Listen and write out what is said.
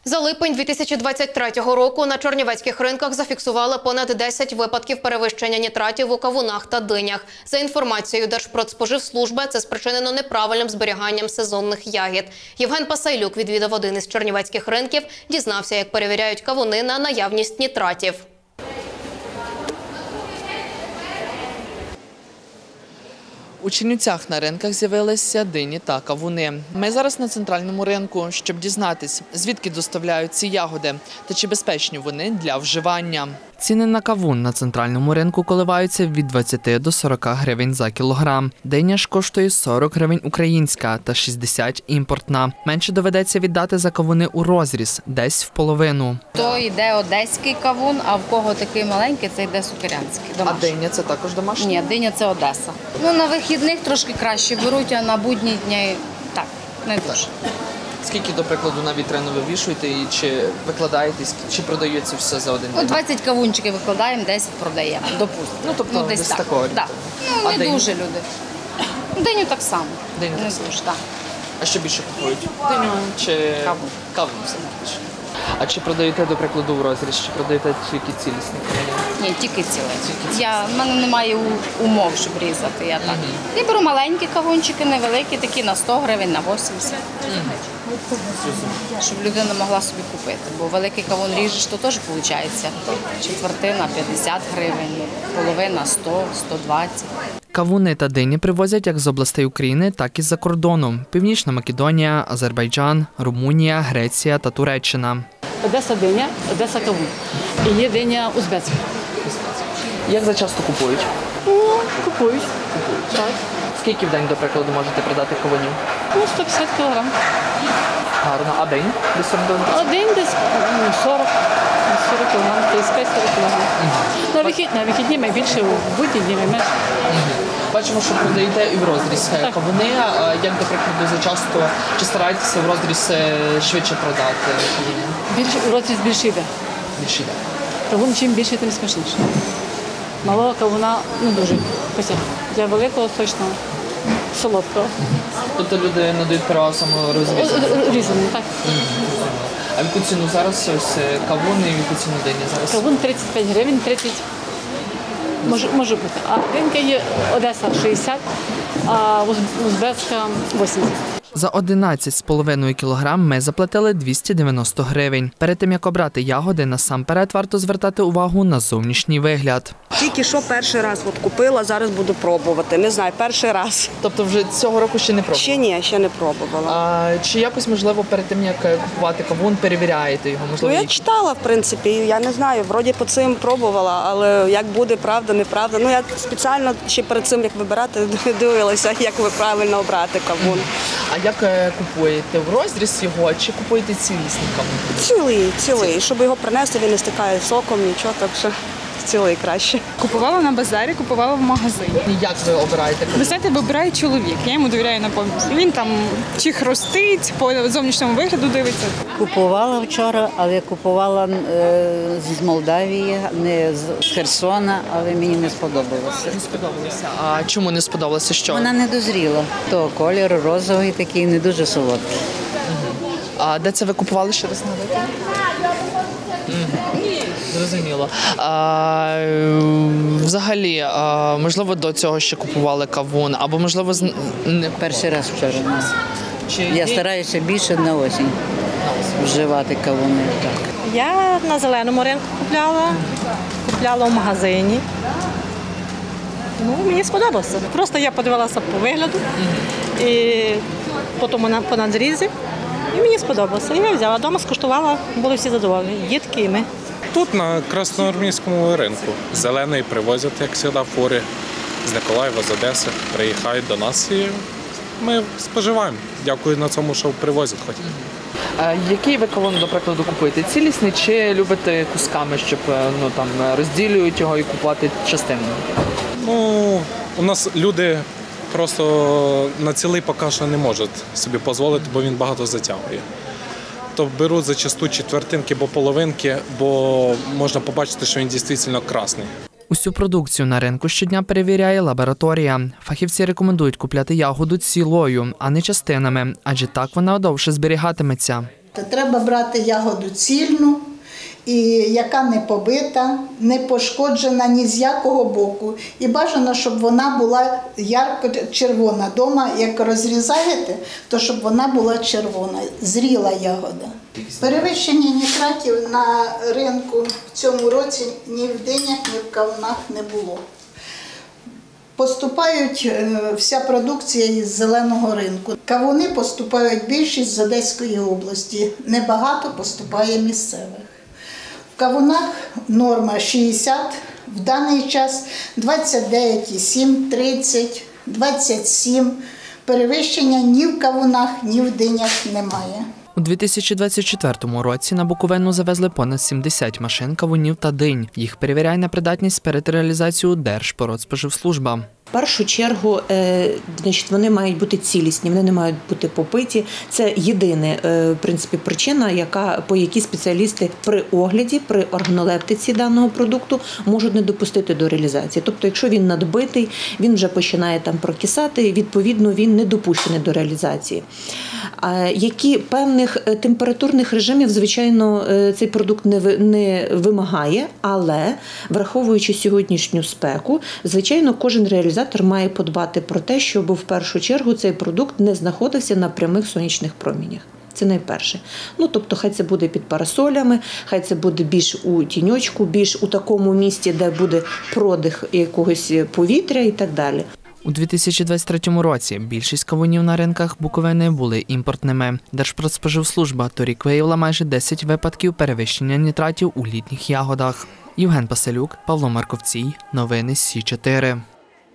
За липень 2023 року на чернівецьких ринках зафіксували понад 10 випадків перевищення нітратів у кавунах та динях. За інформацією Держпродспоживслужби, це спричинено неправильним зберіганням сезонних ягід. Євген Пасайлюк відвідав один із чернівецьких ринків, дізнався, як перевіряють кавуни на наявність нітратів. У Чернівцях на ринках з'явилися дині та кавуни. Ми зараз на центральному ринку, щоб дізнатись, звідки доставляють ці ягоди та чи безпечні вони для вживання. Ціни на кавун на центральному ринку коливаються від 20 до 40 гривень за кілограм. Диня ж коштує 40 гривень українська та 60 імпортна. Менше доведеться віддати за кавуни у розріз, десь в половину. То йде одеський кавун, а в кого такий маленький, це йде сукирянський. А диня – це також домашня? Ні, диня – це Одеса. На вихідних трошки краще беруть, а на будні дні так, не дуже. Скільки, до прикладу, на вітрину ви вішуєте і чи викладаєте, чи продається все за один день? 20 кавунчиків викладаємо, 10 продаємо, допустимо. Тобто десь такого? Так. Не дуже люди. Диню так само. Диню так само? Так. А що більше купують? Диню чи кавун? Кавун все більше. А чи продаєте, до прикладу, в розріз, чи продаєте тільки цілісні кавуни? Ні, тільки ціле. В мене немає умов, щоб різати. Я так. Я беру маленькі кавунчики, невеликі, такі на 100 гривень, на 80. Щоб людина могла собі купити. Бо великий кавун ріжеш, то теж виходить. Четвертина 50 гривень, половина 100, 120. Кавуни та дині привозять як з областей України, так і з-за кордону. Північна Македонія, Азербайджан, Румунія, Греція та Туреччина. Одеса диня, Одеса кавун. І є диня узбецька. Як зачасто купують? Купують. Так. Скільки в день, до прикладу, можете продати кавунів? 150 кг. Гарно. А день? Десь орієнтовно? Один десь 40 кг, 35-40 кг. На вихідні ми більше, у будні дні ми менше. Бачимо, що продаєте і в розріз кавуни. Як, до прикладу, зачасто, чи стараєтеся в розріз швидше продати кавуни? В розріз більше йде. Більше йде. Кавун чим більше, тим смачніше. Малого кавуна не дуже. Хоча для великого точно солодкого. Тобто люди надають перевагу саме розрізані? Різані, так. А в яку ціну зараз ось кавун і в яку ціну дині зараз? Кавун 35 гривень, 30 може бути. А динька є Одеса 60, а узбецька 80. За 11,5 кілограм ми заплатили 290 гривень. Перед тим, як обрати ягоди, насамперед варто звертати увагу на зовнішній вигляд. Тільки що перший раз купила, зараз буду пробувати. Не знаю, перший раз. Тобто вже цього року ще не пробували? Ще ні, ще не пробувала. А чи якось, можливо, перед тим, як купувати кавун, перевіряєте його? Можливо, Я читала, в принципі, я не знаю, вроді по цим пробувала, але як буде, правда, неправда. Я спеціально ще перед цим, як вибирати, дивилася, як ви правильно обрати кавун. А як купуєте? В розріз його чи купуєте цілісний кавун? Цілий. Щоб його принесли, він не стикає соком, нічого, так що цілий краще. Купувала на базарі, купувала в магазині. Як ви обираєте кавун? Ви знаєте, вибирає чоловік, я йому довіряю на повністю. Він там чи хрустить, по зовнішньому вигляду дивиться. Купувала вчора, але купувала з Молдавії, не з Херсона, але мені не сподобалося. Не сподобалося. А чому не сподобалося? Що? Вона не дозріла. То колір розовий такий, не дуже солодкий. А де це ви купували, ще раз нагадати? Зрозуміло. Взагалі, можливо, до цього ще купували кавун, або, можливо, Перший раз вчора. Я стараюся більше на осінь вживати кавуни. Так. Я на зеленому ринку купляла в магазині. Мені сподобалося. Просто я подивилася по вигляду, і потім по надрізі, і мені сподобалося. Я взяла, вдома скуштувала, були всі задоволені, дітки і ми. Тут, на Красноармійському ринку, зелений привозять, як завжди, фури з Миколаєва, з Одеси, приїхають до нас і ми споживаємо. Дякую на цьому, що привозять хоч. Який ви кавун, до прикладу, купуєте? Цілісний чи любите кусками, щоб розділюють його і купувати частинами? У нас люди просто на цілий поки що не можуть собі дозволити, бо він багато затягує. То беруть зачасту четвертинки або половинки, бо можна побачити, що він дійсно красний. Усю продукцію на ринку щодня перевіряє лабораторія. Фахівці рекомендують купляти ягоду цілою, а не частинами, адже так вона довше зберігатиметься. Треба брати ягоду цільну, і яка не побита, не пошкоджена ні з якого боку. І бажано, щоб вона була ярко-червона. Дома, як розрізаєте, то щоб вона була червона, зріла ягода. Перевищення нітратів на ринку в цьому році ні в динях, ні в кавунах не було. Поступають вся продукція із зеленого ринку. Кавуни поступають більшість з Одеської області, небагато поступає місцевих. В кавунах норма 60, в даний час 29,7, 30, 27. Перевищення ні в кавунах, ні в динях немає. У 2024 році на Буковину завезли понад 70 машин кавунів та динь. Їх перевіряє на придатність перед реалізацією Держпродспоживслужба. В першу чергу, вони мають бути цілісні, вони не мають бути попиті. Це єдина, в принципі, причина, по якій спеціалісти при огляді, при органолептиці даного продукту можуть не допустити до реалізації. Тобто, якщо він надбитий, він вже починає там прокисати, відповідно, він не допущений до реалізації. Які певних температурних режимів, звичайно, цей продукт не вимагає, але, враховуючи сьогоднішню спеку, звичайно, кожен реалізатор має подбати про те, щоб в першу чергу цей продукт не знаходився на прямих сонячних промінях. Це найперше. Тобто, хай це буде під парасолями, хай це буде більш у тіньочку, більш у такому місці, де буде продих якогось повітря і так далі. У 2023 році більшість кавунів на ринках Буковини були імпортними. Держпродспоживслужба торік виявила майже 10 випадків перевищення нітратів у літніх ягодах. Євген Паселюк, Павло Марковцій. Новини Сі 4.